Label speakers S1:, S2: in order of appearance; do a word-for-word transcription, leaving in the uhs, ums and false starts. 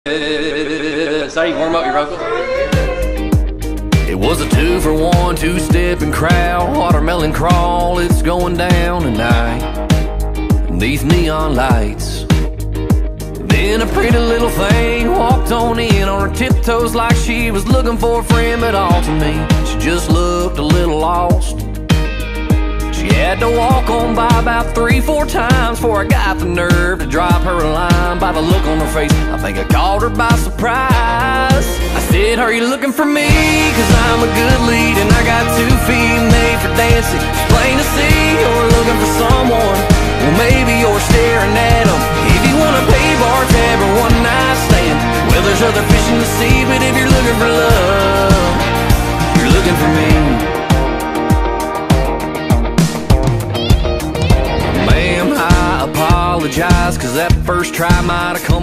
S1: Is that how you warm up your uncle?
S2: It was a two for one, two-stepping crowd, watermelon crawl, it's going down tonight. These neon lights. Then a pretty little thing walked on in on her tiptoes like she was looking for a friend, but all to me, she just looked a little lost. She had to walk on by about three, four times before I got the nerve to drop her a line. By the look on her face, I think I caught her by surprise. I said, are you looking for me? Cause I'm a good lead and I got two feet made for dancing. It's plain to see you're looking for someone. Well, maybe you're staring at them. If you wanna pay bar tab or one night stand, well, there's other fish in the sea. But if you're looking for love, you're looking for me. Apologize, cause that first try might have come